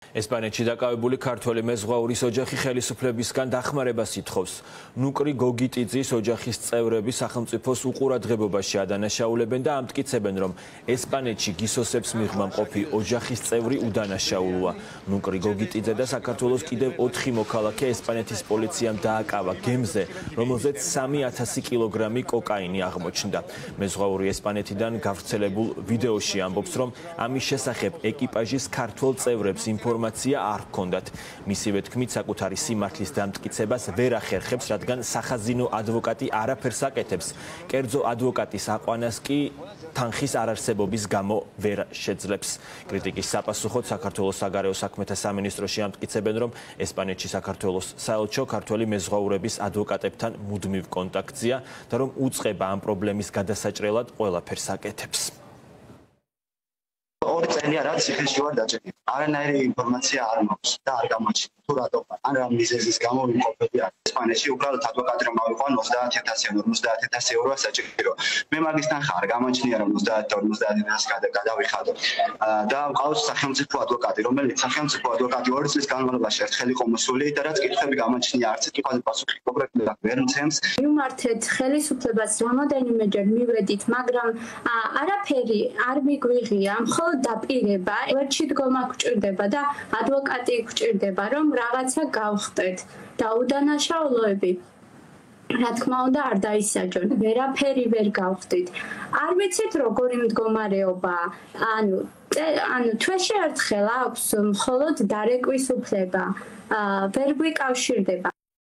ესპანეთში დაკავებული ქართველი მეზღვაურის ოჯახი ხელისუფლებისგან დახმარებას ითხოვს. ნუკრი გოგიტიძის ოჯახის წევრები სახელმწიფოს უყურადღებობაში ადანაშაულებენ და ამტკიცებენ, რომ ესპანეთში გისოსებს მიღმა მყოფი ოჯახის წევრი უდანაშაულოა. ნუკრი გოგიტიძე და საქართველოს კიდევ 4 მოქალაქე ესპანეთის პოლიციამ დააკავა გემზე, რომელზეც 3000 კილოგრამი კოკაინი აღმოჩნდა. მეზღვაური ესპანეთიდან გავრცელებულ ვიდეოში ამბობს, რომ ამის შესახებ ეკიპაჟის ქართველ წევრებს ინფორმაცია არ ჰქონდათ. მისივე თქმით, საკუთარი სიმართლის დამტკიცებას ვერ ახერხებს, რადგან სახაზინო ადვოკატი არაფერს აკეთებს. კერძო ადვოკატის აყვანას კი თანხის არარსებობის გამო ვერ შეძლებს. კრიტიკის საპასუხოდ საქართველოს საგარეო საქმეთა სამინისტროში ამტკიცებენ, რომ ესპანეთში საქართველოს საელჩო ქართველი მეზღვაურების ადვოკატებთან მუდმივ კონტაქტზეა და რომ უწყება ამ პრობლემის გადასაჭრელად ყველაფერს აკეთებს. ორი წელია რაც ციხეში ვარ დაჭერილი. არანაირი ინფორმაცია არ მაქვს და არ გამოჩნდა. თუ რატო ან რა მიზეზის გამო ვიმყოფები აქ. ესპანეთში უბრალოდ ადვოკატი რომ ავიყვან 30000 ევრო, 50000 ევროა საჭირო. მე მაგის თანხა არ გამოჩნია რომ 50-50000 გადავიხადო. და მყავს სახელმწიფო ადვოკატი, რომელიც სახელმწიფო ადვოკატი 2 წლის განმავლობაში ერთხელ იყო მოსული და რაც კითხვები გამოჩნია, არც ერთი ყადი პასუხი კონკრეტულად ვერ მცემს. მივმართეთ ხელისუფლებას რამოდენიმეჯერ მივედით, მაგრამ არაფერი არ მიგვიღია, მხოლოდ დაპირება, ერთში დგომა გვჭირდება და ადვოკატი გვჭირდება, რომ რაღაცა გავხდეთ და უდანაშაულოები რა თქმა უნდა არ დაისაჯონ, ვერაფერი ვერ გავხდით. არ ვიცით როგორი მდგომარეობაა, ანუ თვეში ერთხელ აქვს მხოლოდ დარეკვის უფლება, ვერ გვიკავშირდება